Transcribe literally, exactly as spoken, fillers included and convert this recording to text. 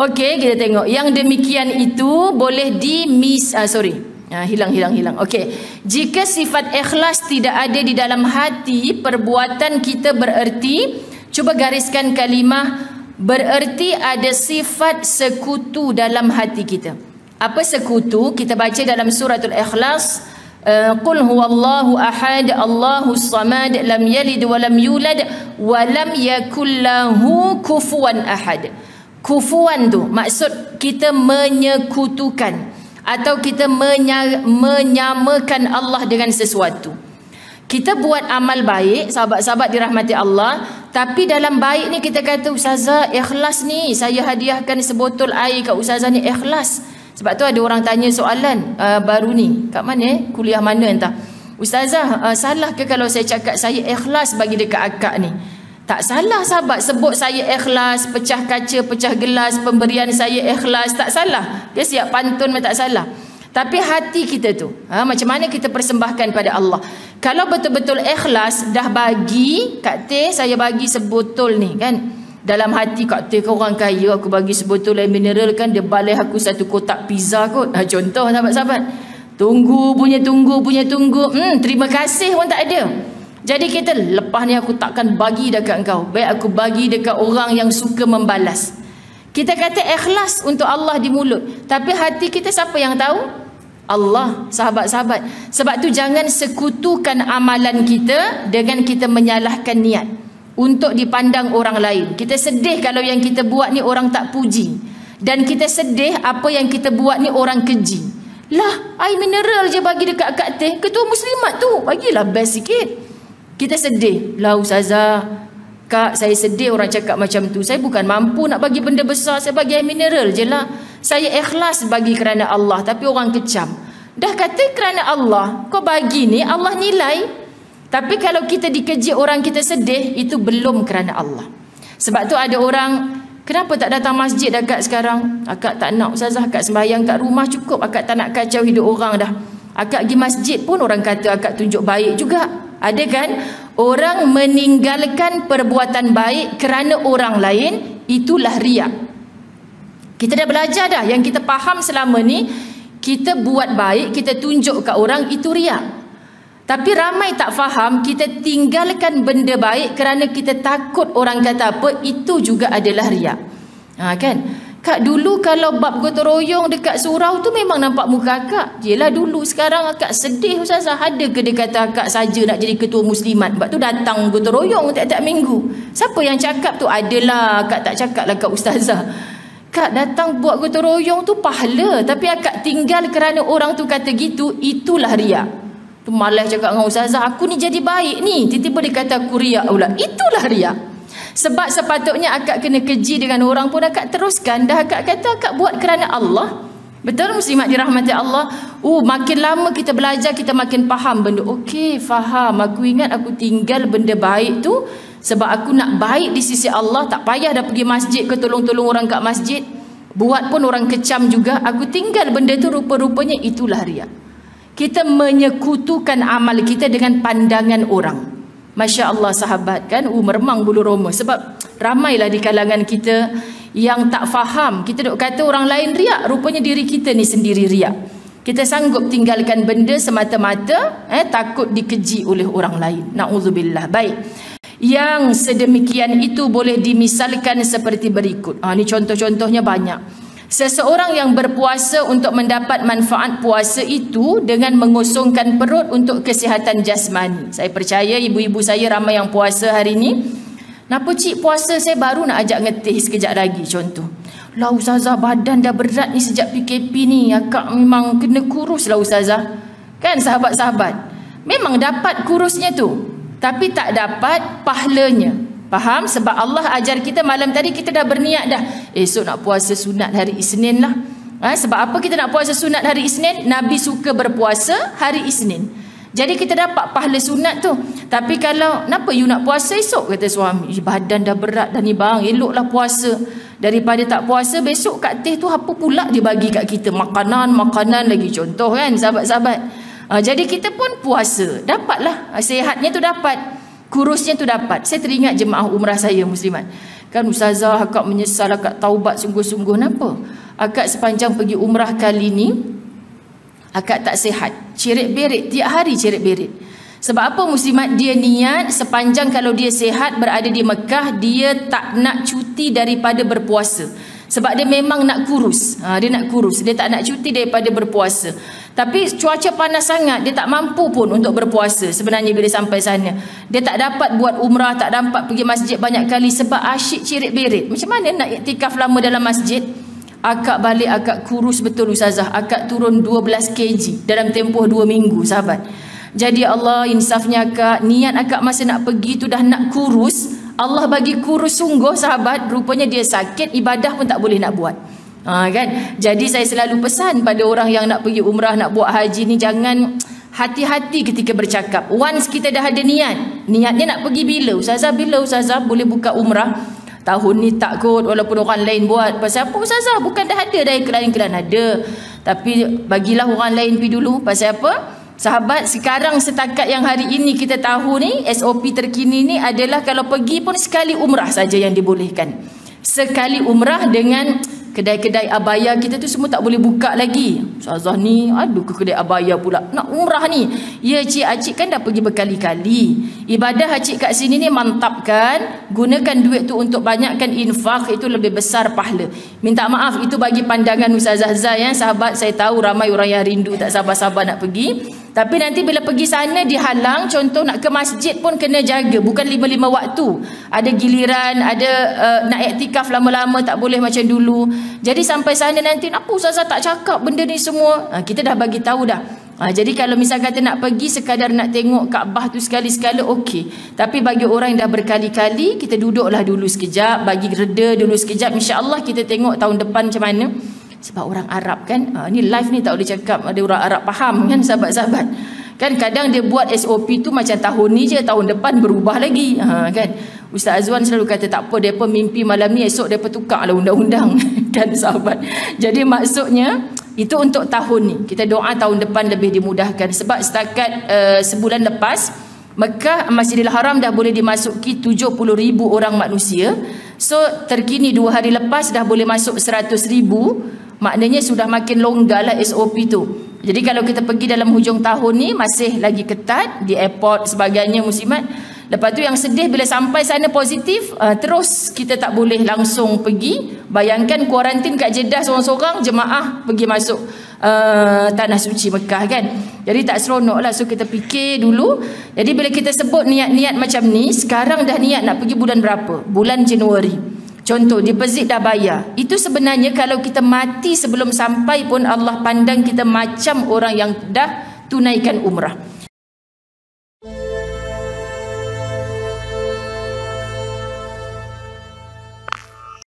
Okey, kita tengok. Yang demikian itu boleh di mis ah, sorry. Ah, hilang hilang hilang. Okey. Jika sifat ikhlas tidak ada di dalam hati, perbuatan kita bererti, cuba gariskan kalimah bererti ada sifat sekutu dalam hati kita. Apa sekutu? Kita baca dalam suratul Ikhlas, qul huwallahu ahad, Allahus samad, lam yalid wa lam yulad wa lam yakul lahu kufuwan ahad. Kufuan tu maksud kita menyekutukan atau kita menya, menyamakan Allah dengan sesuatu. Kita buat amal baik, sahabat-sahabat dirahmati Allah, tapi dalam baik ni kita kata, ustazah ikhlas ni, saya hadiahkan sebotol air kat ustazah ni, ikhlas. Sebab tu ada orang tanya soalan uh, baru ni, kat mana eh? Kuliah mana entah. Ustazah, uh, salah ke kalau saya cakap saya ikhlas bagi dekat akak ni? Tak salah sahabat, sebut saya ikhlas, pecah kaca, pecah gelas, pemberian saya ikhlas, tak salah. Dia siap pantun tak salah. Tapi hati kita tu, ha, macam mana kita persembahkan pada Allah. Kalau betul-betul ikhlas, dah bagi, Kak Teh saya bagi sebotol ni kan. Dalam hati Kak Teh kau orang kaya, aku bagi sebotol air mineral kan, dia balik aku satu kotak pizza kot. Ha, contoh sahabat-sahabat. Tunggu punya tunggu punya tunggu. Hmm, terima kasih pun tak ada. Jadi kita lepas ni aku takkan bagi dekat engkau. Baik aku bagi dekat orang yang suka membalas. Kita kata ikhlas untuk Allah di mulut, tapi hati kita siapa yang tahu? Allah, sahabat-sahabat. Sebab tu jangan sekutukan amalan kita dengan kita menyalahkan niat untuk dipandang orang lain. Kita sedih kalau yang kita buat ni orang tak puji, dan kita sedih apa yang kita buat ni orang keji. Lah, air mineral je bagi dekat Kak Teh, ketua muslimat tu, bagilah best sikit. Kita sedih. Lah ustazah, Kak, saya sedih orang cakap macam tu. Saya bukan mampu nak bagi benda besar, saya bagi air mineral je lah. Saya ikhlas bagi kerana Allah, tapi orang kecam. Dah kata kerana Allah, kau bagi ni Allah nilai. Tapi kalau kita dikeji orang kita sedih, itu belum kerana Allah. Sebab tu ada orang, kenapa tak datang masjid akak sekarang? Akak tak nak ustazah, akak sembahyang kat rumah cukup. Akak tak nak kacau hidup orang dah. Akak pergi masjid pun orang kata akak tunjuk baik juga. Ada kan? Orang meninggalkan perbuatan baik kerana orang lain, itulah riak. Kita dah belajar dah, yang kita faham selama ni, kita buat baik, kita tunjuk kat orang, itu riak. Tapi ramai tak faham, kita tinggalkan benda baik kerana kita takut orang kata apa, itu juga adalah riak. Ha, kan? Kak, dulu kalau bab gotong royong dekat surau tu memang nampak muka akak. Yelah dulu, sekarang akak sedih ustazah. Ada ke dia kata akak saja nak jadi ketua muslimat? Sebab tu datang gotong royong tiap-tiap minggu. Siapa yang cakap tu? Adalah, akak tak cakap lah kat ustazah. Kak datang buat gotong royong tu pahala, tapi akak tinggal kerana orang tu kata gitu, itulah riak. Tu malas cakap dengan ustazah, aku ni jadi baik ni, tiba-tiba dia kata aku riak pula. Itulah riak. Sebab sepatutnya akak kena keji dengan orang pun akak teruskan. Dah akak kata akak buat kerana Allah. Betul muslimat dirahmati Allah. Oh, makin lama kita belajar, kita makin faham benda. Okey, faham. Aku ingat aku tinggal benda baik tu sebab aku nak baik di sisi Allah. Tak payah dah pergi masjid ke tolong-tolong orang kat masjid. Buat pun orang kecam juga. Aku tinggal benda tu, rupa-rupanya itulah riak. Kita menyekutukan amal kita dengan pandangan orang. Masya Allah sahabat kan, uh, meremang bulu roma. Sebab ramailah di kalangan kita yang tak faham. Kita duk kata orang lain riak, rupanya diri kita ni sendiri riak. Kita sanggup tinggalkan benda semata-mata eh, takut dikeji oleh orang lain. Na'udzubillah. Baik, yang sedemikian itu boleh dimisalkan seperti berikut. Ah, ni contoh-contohnya banyak. Seseorang yang berpuasa untuk mendapat manfaat puasa itu dengan mengosongkan perut untuk kesihatan jasmani. Saya percaya ibu-ibu saya ramai yang puasa hari ni. Kenapa cik puasa saya baru nak ajak ngetih sekejap lagi contoh. Lah ustazah, badan dah berat ni sejak P K P ni. Akak memang kena kurus lah ustazah. Kan sahabat-sahabat? Memang dapat kurusnya tu, tapi tak dapat pahalanya. Faham? Sebab Allah ajar kita malam tadi, kita dah berniat dah. Esok nak puasa sunat hari Isnin lah. Ha, sebab apa kita nak puasa sunat hari Isnin? Nabi suka berpuasa hari Isnin. Jadi kita dapat pahala sunat tu. Tapi kalau, kenapa you nak puasa esok? Kata suami. Badan dah berat dah ni bang, eloklah puasa. Daripada tak puasa, besok Kak Teh tu apa pula dia bagi kat kita? Makanan-makanan lagi contoh kan sahabat-sahabat. Ha, jadi kita pun puasa. Dapatlah, sihatnya tu dapat. kurusnya tu dapat. Saya teringat jemaah umrah saya muslimat. Kan ustazah akak menyesal, akak taubat sungguh-sungguh. Kenapa? Akak sepanjang pergi umrah kali ni akak tak sihat, ceret-beret, tiap hari ceret-beret. Sebab apa muslimat? Dia niat sepanjang kalau dia sihat berada di Mekah, dia tak nak cuti daripada berpuasa. Sebab dia memang nak kurus. Ha, dia nak kurus. Dia tak nak cuti daripada berpuasa. Tapi cuaca panas sangat, dia tak mampu pun untuk berpuasa sebenarnya bila sampai sana. Dia tak dapat buat umrah, tak dapat pergi masjid banyak kali sebab asyik cirit-berit. Macam mana nak iktikaf lama dalam masjid? Akak balik, akak kurus betul ustazah. Akak turun dua belas kilogram dalam tempoh dua minggu, sahabat. Jadi Allah insafnya akak, niat akak masa nak pergi tu dah nak kurus. Allah bagi kurus sungguh, sahabat. Rupanya dia sakit, ibadah pun tak boleh nak buat. Ha, kan? Jadi saya selalu pesan pada orang yang nak pergi umrah, nak buat haji ni, jangan hati-hati ketika bercakap. Once kita dah ada niat, niatnya nak pergi bila? Ustazah, bila ustazah boleh buka umrah? Tahun ni tak kot, walaupun orang lain buat. Pasal apa ustazah? Bukan dah ada dari iklan-iklan? Ada. Tapi bagilah orang lain pergi dulu. Pasal apa? Sahabat, sekarang setakat yang hari ini kita tahu ni, S O P terkini ni adalah kalau pergi pun sekali umrah saja yang dibolehkan. Sekali umrah dengan kedai-kedai abaya kita tu semua tak boleh buka lagi. Ustazah ni, aduh ke kedai abaya pula. Nak umrah ni. Ya cik, acik kan dah pergi berkali-kali. Ibadah acik kat sini ni mantap kan. Gunakan duit tu untuk banyakkan infak, itu lebih besar pahala. Minta maaf, itu bagi pandangan Ustazah Zai ya. Sahabat, saya tahu ramai orang yang rindu tak sabar-sabar nak pergi. Tapi nanti bila pergi sana dihalang, contoh nak ke masjid pun kena jaga. Bukan lima-lima waktu. Ada giliran, ada uh, nak iktikaf lama-lama tak boleh macam dulu. Jadi sampai sana nanti, apa ustazah tak cakap benda ni semua? Ha, kita dah bagi tahu dah. Ha, jadi kalau misal kata nak pergi sekadar nak tengok Kaabah tu sekali-sekala, okey. Tapi bagi orang yang dah berkali-kali, kita duduklah dulu sekejap, bagi reda dulu sekejap. InsyaAllah kita tengok tahun depan macam mana. Sebab orang Arab kan, ha, ni live ni tak boleh cakap ada orang Arab faham kan sahabat-sahabat. Kan kadang dia buat S O P tu macam tahun ni je, tahun depan berubah lagi. Ha, kan Ustaz Azwan selalu kata tak apa, depa mimpi malam ni, esok depa tukarlah undang-undang kan sahabat. Jadi maksudnya itu untuk tahun ni. Kita doa tahun depan lebih dimudahkan. Sebab setakat uh, sebulan lepas Mekah, Masjidil Haram dah boleh dimasuki tujuh puluh ribu orang manusia. So terkini dua hari lepas dah boleh masuk seratus ribu. Maknanya sudah makin longgar lah S O P tu. Jadi kalau kita pergi dalam hujung tahun ni masih lagi ketat di airport sebagainya muslimat. Lepas tu yang sedih bila sampai sana positif, uh, terus kita tak boleh langsung pergi. Bayangkan kuarantin kat Jeddah seorang-seorang, jemaah pergi masuk uh, tanah suci Mekah kan. Jadi tak seronok lah. So kita fikir dulu. Jadi bila kita sebut niat-niat macam ni, sekarang dah niat nak pergi bulan berapa? Bulan Januari. Contoh, deposit dah bayar. Itu sebenarnya kalau kita mati sebelum sampai pun Allah pandang kita macam orang yang dah tunaikan umrah.